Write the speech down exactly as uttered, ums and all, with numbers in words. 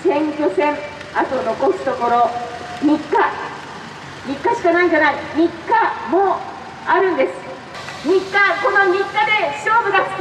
選挙戦、あと残すところみっか、みっかしかないんじゃない、みっかもあるんです。みっか、このみっかで勝負がつ